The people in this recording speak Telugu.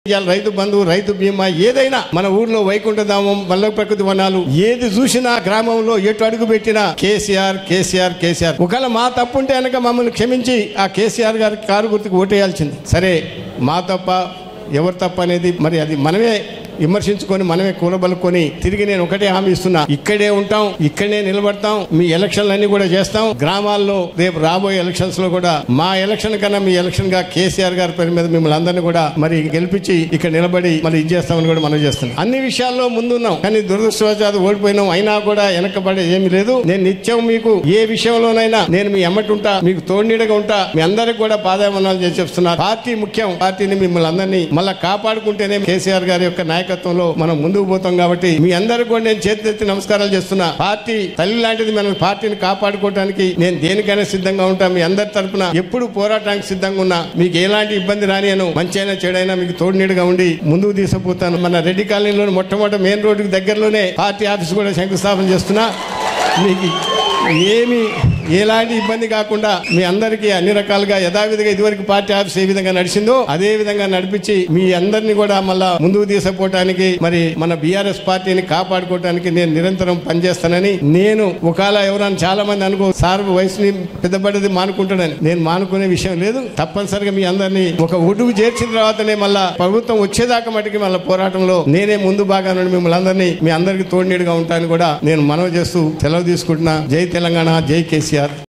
రైతు బంధు రైతు బీమా ఏదైనా మన ఊర్లో వైకుంఠధామం మల్ల ప్రకృతి వనాలు ఏది చూసినా గ్రామంలో ఎటు అడుగు పెట్టినా కేసీఆర్ కేసీఆర్ కేసీఆర్. ఒకవేళ మా తప్పు ఉంటే కనుక మమ్మల్ని క్షమించి ఆ కేసీఆర్ గారికి కారు గుర్తుకు ఓటేయాల్సింది. సరే మా తప్ప ఎవరు తప్ప అనేది మరి అది మనమే విమర్శించుకొని మనమే కూలబలుకొని తిరిగి నేను ఒకటే హామీ ఇస్తున్నా, ఇక్కడే ఉంటాం, ఇక్కడనే నిలబడతాం, మీ ఎలక్షన్లన్నీ కూడా చేస్తాం. గ్రామాల్లో రేపు రాబోయే ఎలక్షన్స్ లో కూడా మా ఎలక్షన్ కన్నా మీ ఎలక్షన్ గా కేసీఆర్ గారి పేరు మీద మిమ్మల్ని అందరినీ కూడా మరి గెలిపించి ఇక్కడ నిలబడి మరి ఇది చేస్తామని కూడా మనం చేస్తున్నాం. అన్ని విషయాల్లో ముందున్నాం, కానీ దురదృష్టవశాత్తు ఓడిపోయినాం. అయినా కూడా వెనకబడే ఏమీ లేదు. నేను నిత్యం మీకు ఏ విషయంలోనైనా నేను మీ ఎమ్మటి ఉంటా, మీకు తోడునీడగా ఉంటా. మీ అందరికి కూడా పాదాభివందనాలు చేసి చెప్తున్నా. పార్టీ ముఖ్యం, పార్టీని మిమ్మల్ని అందరినీ మళ్ళీ కాపాడుకుంటేనే కేసీఆర్ గారి యొక్క నాయకత్వంలో మనం ముందుకు పోతాం. కాబట్టి మీ అందరికీ కూడా నేను చేతులెత్తి నమస్కారాలు చేస్తున్నా. పార్టీ తల్లి లాంటిది, మనం పార్టీని కాపాడుకోవడానికి నేను దేనికైనా సిద్ధంగా ఉంటా. మీ అందరి తరపున ఎప్పుడు పోరాటానికి సిద్ధంగా ఉన్నా. మీకు ఎలాంటి ఇబ్బంది రానియను, మంచైనా చెడైనా మీకు తోడునీడుగా ఉండి ముందుకు తీసుకుపోతాను. మన రెడ్డి కాలనీలో మొట్టమొదటి మెయిన్ రోడ్డుకి దగ్గరలోనే పార్టీ ఆఫీస్ కూడా శంకుస్థాపన చేస్తున్నా. మీకు ఏమి ఎలాంటి ఇబ్బంది కాకుండా మీ అందరికీ అన్ని రకాలుగా యథావిధిగా ఇదివరకు పార్టీ ఆఫీస్ ఏ విధంగా నడిచిందో అదే విధంగా నడిపించి మీ అందరినీ కూడా మళ్ళా ముందుకు తీసుకుపోవటానికి మరి మన బీఆర్ఎస్ పార్టీని కాపాడుకోవడానికి నేను నిరంతరం పనిచేస్తానని. నేను ఒకవేళ ఎవరైనా చాలా మంది అనుకో సార్ వయసుని పెద్దపడ్డది మానుకుంటానని, నేను మానుకునే విషయం లేదు. తప్పనిసరిగా మీ అందరినీ ఒక ఒడ్డుకు చేర్చిన తర్వాతనే మళ్ళా ప్రభుత్వం వచ్చేదాకా మటుకి మళ్ళీ పోరాటంలో నేనే ముందు బాగా నుండి మిమ్మల్ని అందరినీ మీ అందరికీ తోడునీడుగా ఉంటానని కూడా నేను మనవి చేస్తూ సెలవు తీసుకుంటున్నా. జై తెలంగాణ, జై కేసీఆర్.